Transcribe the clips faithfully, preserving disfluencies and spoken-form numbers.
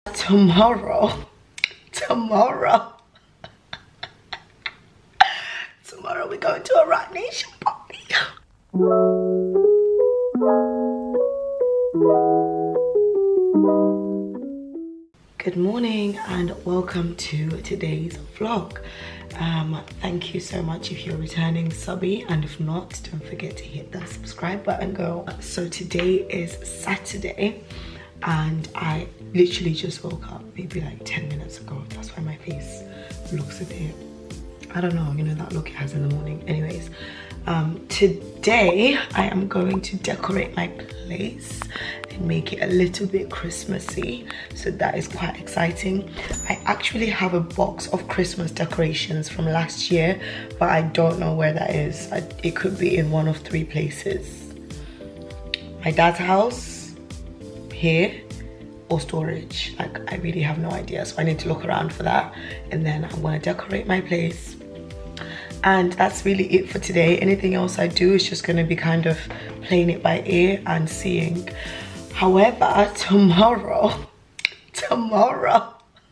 Tomorrow, tomorrow, tomorrow we're going to a Roc Nation party. Good morning and welcome to today's vlog. Um, thank you so much if you're returning subby, and if not, don't forget to hit that subscribe button, girl. So today is Saturday and I literally just woke up maybe like ten minutes ago. That's why my face looks a bit, I don't know, you know that look it has in the morning. Anyways, um, today I am going to decorate my place and make it a little bit Christmassy, so that is quite exciting. I actually have a box of Christmas decorations from last year, but I don't know where that is. I, it could be in one of three places: my dad's house, here, or storage. Like, I really have no idea, so I need to look around for that, and then I'm gonna decorate my place. And that's really it for today. Anything else I do is just gonna be kind of playing it by ear and seeing. However, tomorrow, tomorrow,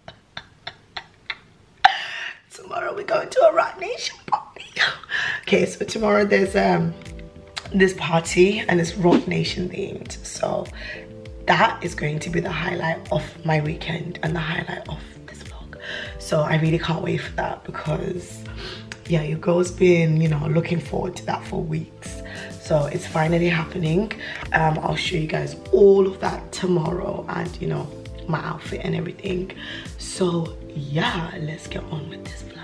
tomorrow we're going to a Roc Nation party. Okay, so tomorrow there's um this party and it's Roc Nation themed. So that is going to be the highlight of my weekend and the highlight of this vlog. So I really can't wait for that, because yeah, your girl's been, you know, looking forward to that for weeks. So it's finally happening. um I'll show you guys all of that tomorrow, and you know, my outfit and everything. So yeah, let's get on with this vlog.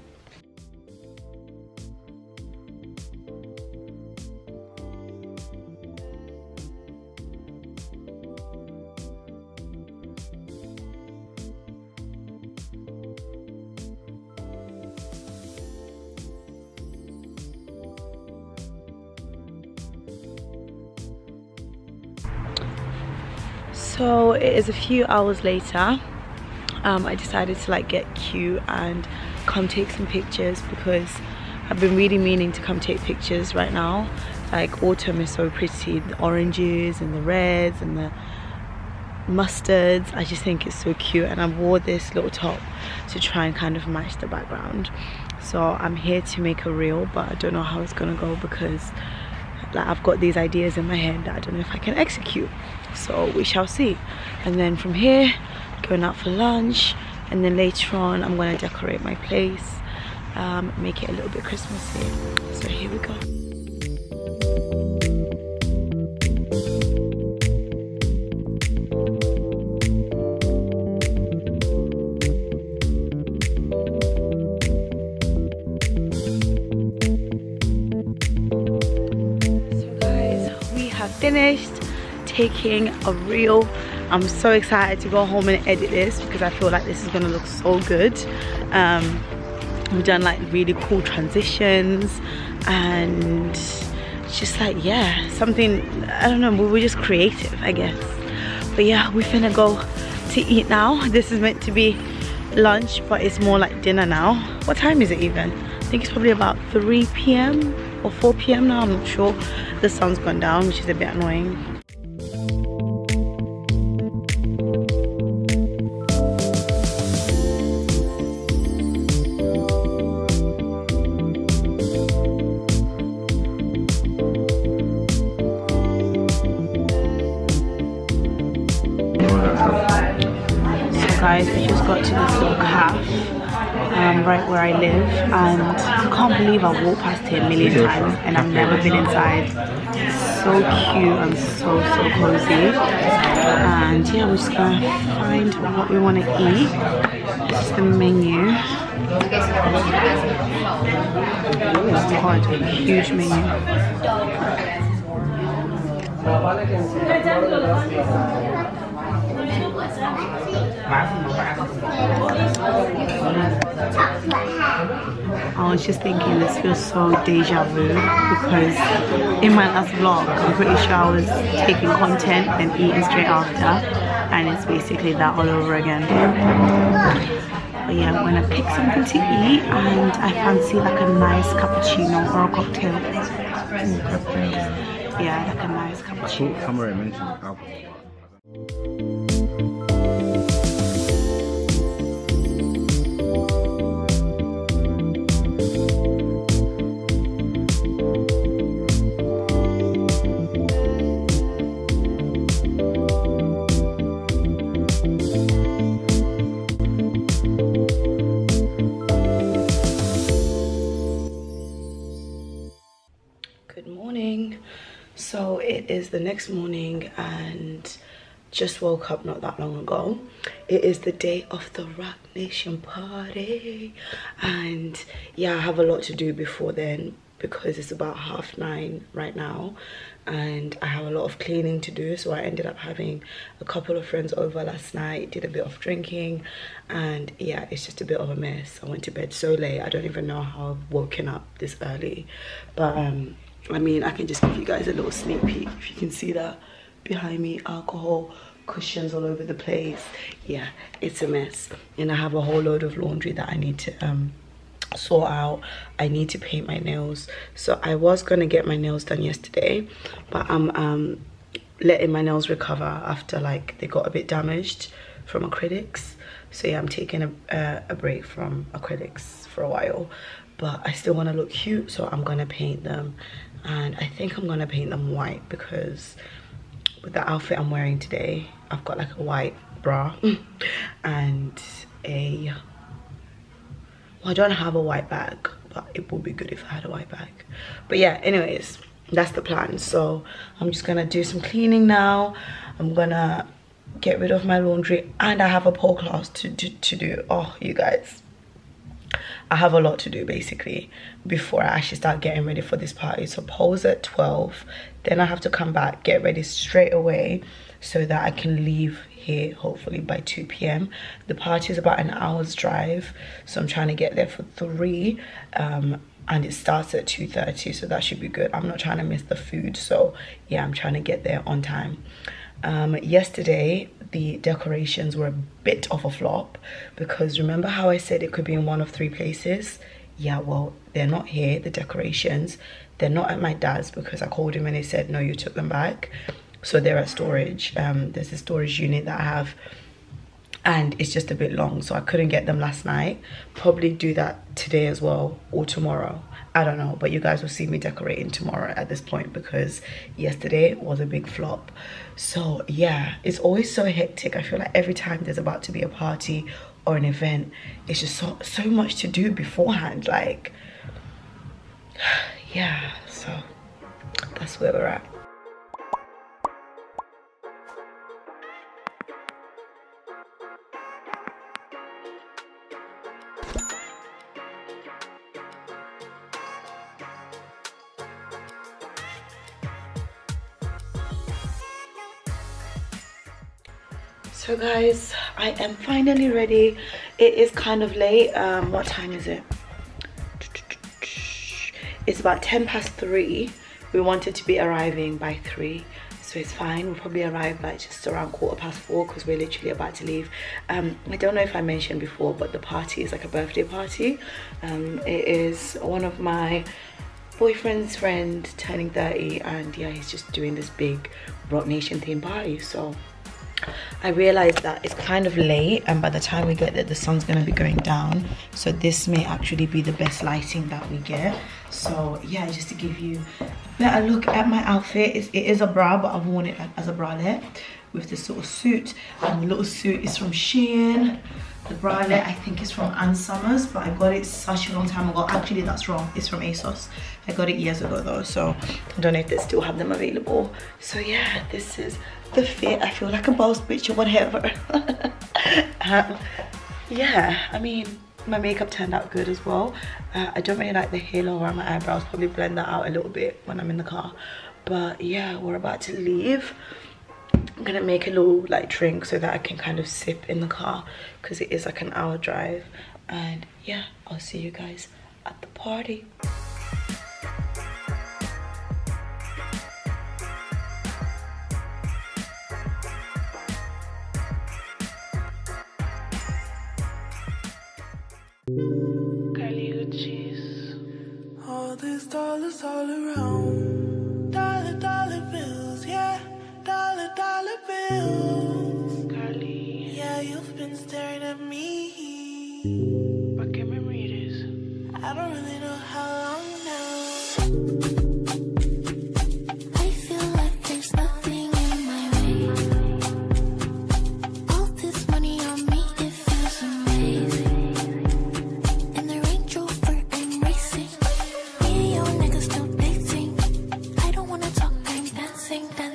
So it is a few hours later. um, I decided to like get cute and come take some pictures, because I've been really meaning to come take pictures right now. Like, autumn is so pretty, the oranges and the reds and the mustards. I just think it's so cute, and I wore this little top to try and kind of match the background. So I'm here to make a reel, but I don't know how it's gonna go, because like, I've got these ideas in my head that I don't know if I can execute. So we shall see. And then from here, going out for lunch, and then later on I'm going to decorate my place, um, make it a little bit Christmassy. So here we go. So guys, we have finished taking a reel. I'm so excited to go home and edit this, because I feel like this is gonna look so good. um we've done like really cool transitions, and just like, yeah, something, I don't know, we were just creative, I guess. But yeah, we're finna go to eat now. This is meant to be lunch, but it's more like dinner now. What time is it even? I think it's probably about three p m or four p m now, I'm not sure. The sun's gone down, which is a bit annoying. Guys, we just got to this little cafe um, right where I live, and I can't believe I've walked past it a million times and I've never been inside. It's so cute and so so cozy. And yeah, we're just gonna find what we want to eat. This is the menu. Oh god, a huge menu. I was just thinking, this feels so deja vu, because in my last vlog I'm pretty sure I was taking content and eating straight after, and it's basically that all over again. But yeah, I'm gonna pick something to eat, and I fancy like a nice cappuccino or a cocktail. Mm, cocktail. Yeah, like a nice cappuccino. Somewhere I mentioned alcohol. is the next morning and just woke up not that long ago. It is the day of the Roc Nation party, and yeah, I have a lot to do before then because it's about half nine right now and I have a lot of cleaning to do. So I ended up having a couple of friends over last night, did a bit of drinking, and yeah, it's just a bit of a mess. I went to bed so late, I don't even know how I've woken up this early. But um I mean, I can just give you guys a little sneak peek. If you can see that behind me, alcohol cushions all over the place. Yeah, it's a mess, and I have a whole load of laundry that I need to um sort out. I need to paint my nails. So I was gonna get my nails done yesterday, but I'm um letting my nails recover after like they got a bit damaged from acrylics. So yeah, I'm taking a, uh, a break from acrylics for a while, but I still want to look cute, so I'm gonna paint them. And I think I'm gonna paint them white because with the outfit I'm wearing today, I've got like a white bra and a, well, I don't have a white bag, but it would be good if I had a white bag. But yeah, anyways, that's the plan. So I'm just gonna do some cleaning now. I'm gonna get rid of my laundry, and I have a pole class to, to, to do. Oh, you guys, I have a lot to do basically before I actually start getting ready for this party. So pole's at twelve, then I have to come back, get ready straight away so that I can leave here hopefully by two p m The party is about an hour's drive, so I'm trying to get there for three, um and it starts at two thirty, so that should be good. I'm not trying to miss the food, so yeah, I'm trying to get there on time. Um yesterday the decorations were a bit of a flop because remember how I said it could be in one of three places? Yeah, well, they're not here, the decorations. They're not at my dad's because I called him and he said no, you took them back. So they're at storage. Um there's a storage unit that I have, and it's just a bit long, so I couldn't get them last night. Probably do that today as well, or tomorrow, I don't know, but you guys will see me decorating tomorrow at this point because yesterday was a big flop. So yeah, it's always so hectic. I feel like every time there's about to be a party or an event, it's just so so much to do beforehand, like yeah, so that's where we're at. So guys, I am finally ready. It is kind of late. Um, what time is it? It's about ten past three. We wanted to be arriving by three, so it's fine. We'll probably arrive like just around quarter past four because we're literally about to leave. Um, I don't know if I mentioned before, but the party is like a birthday party. Um, it is one of my boyfriend's friend turning thirty, and yeah, he's just doing this big Roc Nation theme party. So I realized that it's kind of late, and by the time we get there the sun's going to be going down, so this may actually be the best lighting that we get. So yeah, just to give you a better look at my outfit, it's, it is a bra, but I've worn it as a bralette with this sort of suit, and the little suit is from Shein. The bralette I think is from Ann Summers, but I got it such a long time ago. Actually, that's wrong, it's from ASOS. I got it years ago though, so I don't know if they still have them available. So yeah, this is the fit. I feel like a boss bitch or whatever. um, yeah, I mean, my makeup turned out good as well. uh, I don't really like the halo around my eyebrows, probably blend that out a little bit when I'm in the car. But yeah, we're about to leave. I'm gonna make a little like drink so that I can kind of sip in the car because it is like an hour drive. And yeah, I'll see you guys at the party. All these dollars all around, dollar dollar bills, yeah, dollar dollar bills. Carly, yeah, you've been staring at me. But can we read this? I don't really know how long now. I feel like there's nothing in my way. All this money on me, it feels amazing. In the Range Rover, I'm racing. Me and your niggas still dating. I don't wanna talk, I'm dancing, dancing.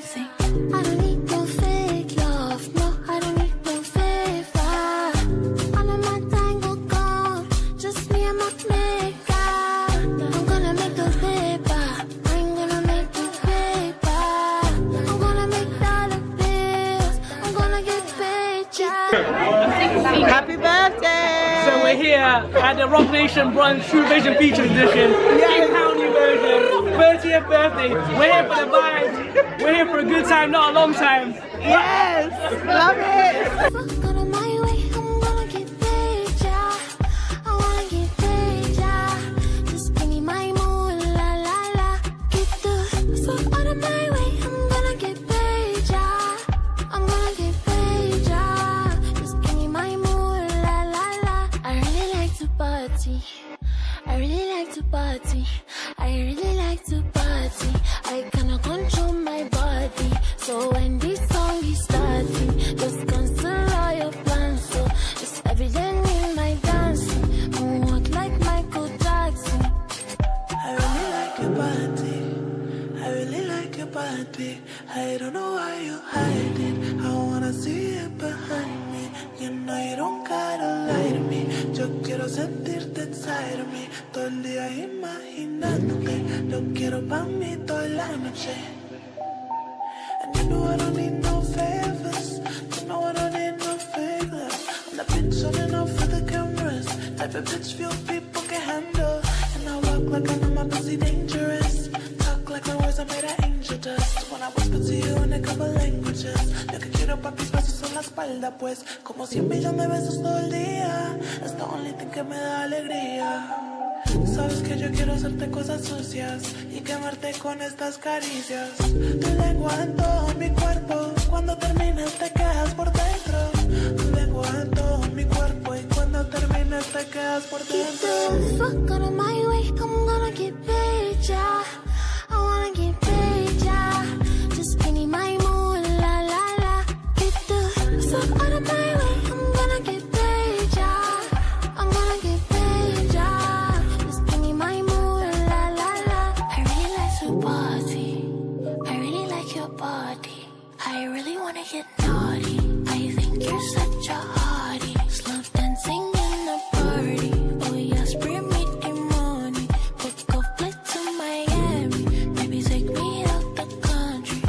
Happy birthday! So we're here at the Rock Nation Brunch True Vision Features Edition, King County version, thirtieth birthday. We're here for the vibes. We're here for a good time, not a long time. Yes! Love it! Fuck out of my way, I'm gonna get paid, yeah. I wanna get paid, yeah. Just give me my moolah, la la. Get the fuck out of my way, I'm gonna get paid, yeah. I'm gonna get paid, yeah. Just give me my moolah, la la. I really like to party. I really like to party. I really like to party. I cannot control my body. So when this song is starting, just cancel all your plans. So it's evident in my dancing. Moonwalk like Michael Jackson. I really like your body. I really like your body. I don't know why you hide it. I wanna see it behind me. You know you don't gotta lie to me. Yo quiero sentirte inside of me. Todo el día imaginándote. Lo quiero pa' mí toda la noche. And you know I don't need no favors. You know I don't need no fake love. I'm the bitch on and off for the cameras. Type of bitch few people can handle. And I walk like I know my pussy dangerous. Talk like my words are made of angel dust. When I whisper to you in a couple languages. Lo que quiero pa' mis besos en la espalda pues. Como cien millones de besos todo el día. Es the only thing que me da alegría. Sabes que yo quiero hacerte cosas sucias y quemarte con estas caricias. Tu lengua en todo mi cuerpo, cuando termines te quedas por dentro. Tu lengua en todo mi cuerpo y cuando termines te quedas por dentro. Get the fuck out of my way, I'm gonna get paid, yeah. I wanna get paid, yeah. Just give me my moolah, la la. Get the fuck out of my way, I'm gonna get paid, yeah. I'm gonna get paid, yeah. Just give me my moolah, la la. I really like to party. I really like your body. I really wanna get naughty. I think you're such a hottie. Slow dancing in a party. Oh yes, bring me the money. Book a flight to Miami. Maybe take me out the country.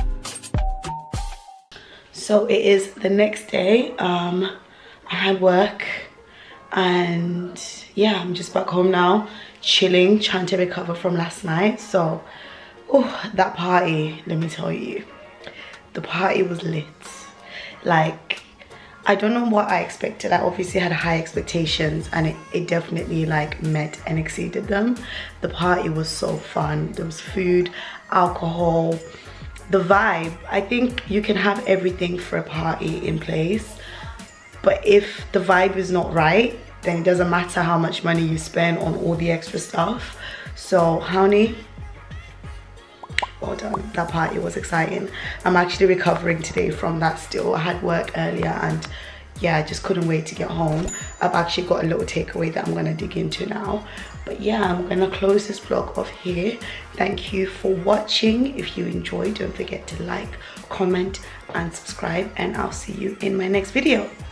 So it is the next day. Um, I had work and yeah, I'm just back home now, chilling, trying to recover from last night. So, oh, that party, let me tell you, the party was lit. Like, I don't know what I expected. I obviously had high expectations and it, it definitely like met and exceeded them. The party was so fun. There was food, alcohol, the vibe. I think you can have everything for a party in place, but if the vibe is not right, then it doesn't matter how much money you spend on all the extra stuff. So, honey, well done. That party was exciting. I'm actually recovering today from that still. I had work earlier and yeah, I just couldn't wait to get home. I've actually got a little takeaway that I'm gonna dig into now. But yeah, I'm gonna close this vlog off here. Thank you for watching. If you enjoyed, don't forget to like, comment and subscribe, and I'll see you in my next video.